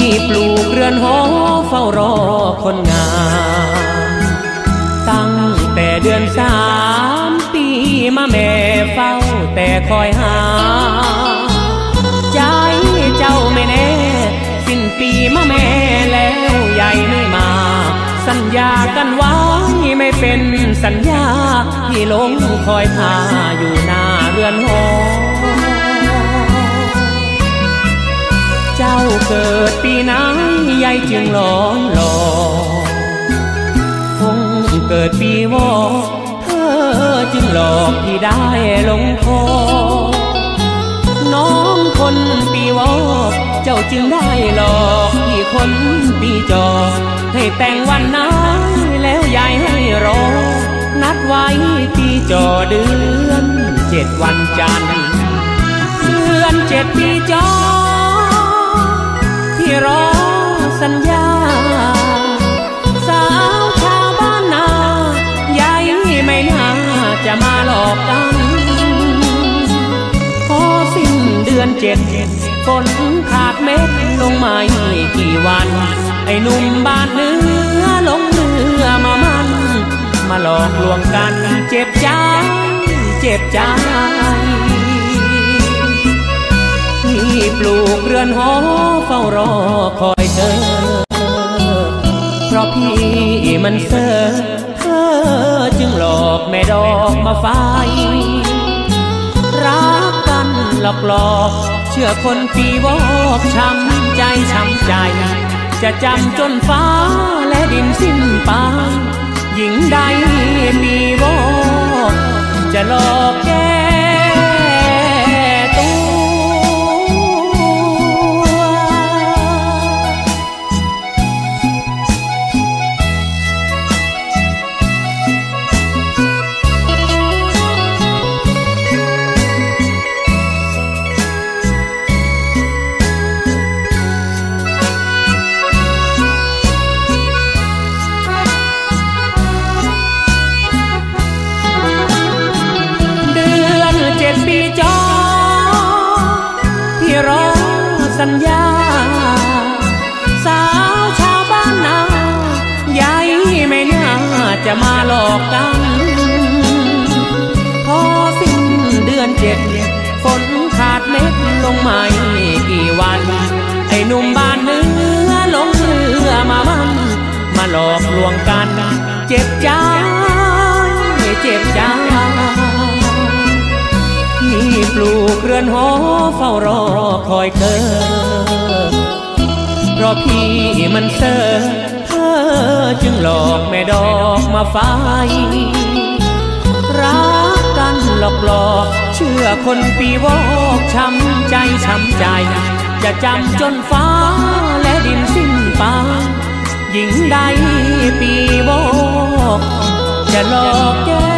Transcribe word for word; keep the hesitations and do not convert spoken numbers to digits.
ปลูกเรือนหอเฝ้ารอคนงามตั้งแต่เดือนสามปีมาแม่เฝ้าแต่คอยหาใจเจ้าไม่แน่สิ้นปีมาแม่แล้วใหญ่ไม่มาสัญญากันไว้ไม่เป็นสัญญาที่ลงคอยท่าอยู่หน้าเรือนหอเจ้าเกิดปีไหนใหญ่จึงหลอนหลอคงเกิดปีวอกเธอจึงหลอกที่ได้ลงคอน้องคนปีวอกเจ้าจึงได้หลอกที่คนปีจอให้แต่งวันนั้นแล้วยายให้รอนัดไว้ปีจอเดือนเจ็ดวันจันทร์เดือนเจ็ดปีจอที่รอสัญญาสาวชาวบ้านนายายไม่น่าจะมาหลอกกันพอสิ้นเดือนเจ็ดฝนขาดเม็ดลงมากี่วันไอ้หนุ่มบ้านเนื้อลงเรือมามันมาหลอกลวงกันเจ็บใจเจ็บใจที่ปลูกเรือนหอเฝ้ารอคอยเธอเพราะพี่มันเซ่อเธอจึงหลอกแม่ดอกมาไฟรักกันหลอกหลอกเชื่อคนปีวอกช้ำใจช้ำใจจะจำจนฟ้าและดินสิ้นปางหญิงใดปีวอกจะหลอกแก้ปีจอที่รอสัญญาสาวชาวบ้านนายายไม่น่าจะมาหลอกกันพอสิ้นเดือนเจ็ดฝนขาดเม็ดลงมากี่วันไอ้หนุ่มบ้านเนื้อลงเรือมามันมาหลอกลวงกันเจ็บใจเจ็บใจที่ปลูกเรือนหอเฝ้ารอคอยเธอเพราะพี่มันเซ่อเธอจึงหลอกแม่ดอกมาไฟรักกันหลอกหลอกเชื่อคนปีวอกช้ำใจช้ำใจจะจำจนฟ้าและดินสิ้นปางหญิงใดปีวอกจะหลอกแก้